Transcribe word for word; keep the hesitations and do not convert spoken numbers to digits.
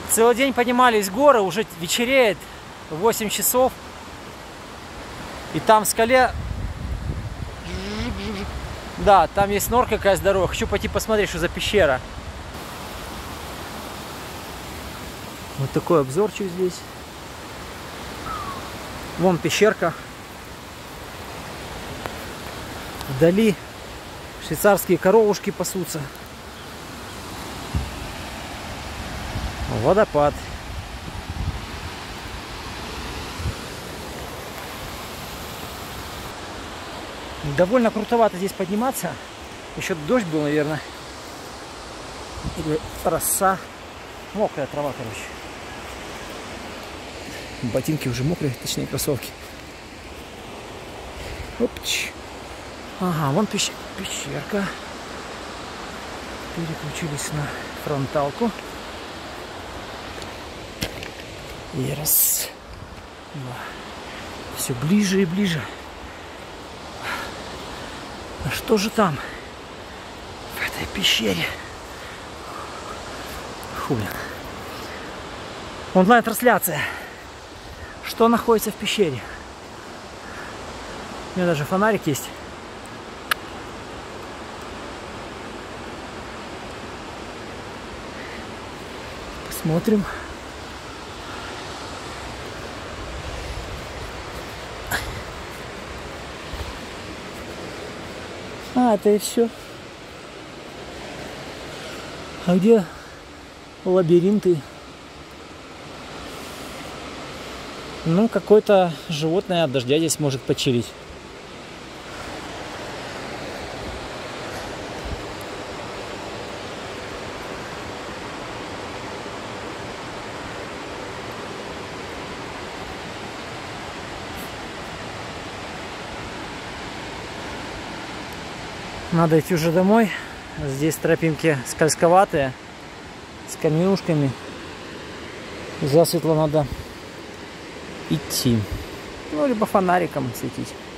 Целый день поднимались в горы, уже вечереет, восемь часов. И там в скале... Да, там есть норка какая здоровая. Хочу пойти посмотреть, что за пещера. Вот такой обзорчик здесь. Вон пещерка. Вдали швейцарские коровушки пасутся. Водопад. Довольно крутовато здесь подниматься. Еще дождь был, наверное. Или роса. Мокрая трава, короче. Ботинки уже мокрые, точнее кроссовки. Опч. Ага, вон пещ... пещерка. Переключились на фронталку. И раз. Два. Все ближе и ближе. А что же там? В этой пещере? Фу, блин. Онлайн-трансляция. Что находится в пещере? У меня даже фонарик есть. Посмотрим. А, это и все. А где лабиринты? Ну, какое-то животное от дождя здесь может почилить. Надо идти уже домой. Здесь тропинки скользковатые, с камнюшками. Засветло надо идти. Ну, либо фонариком светить.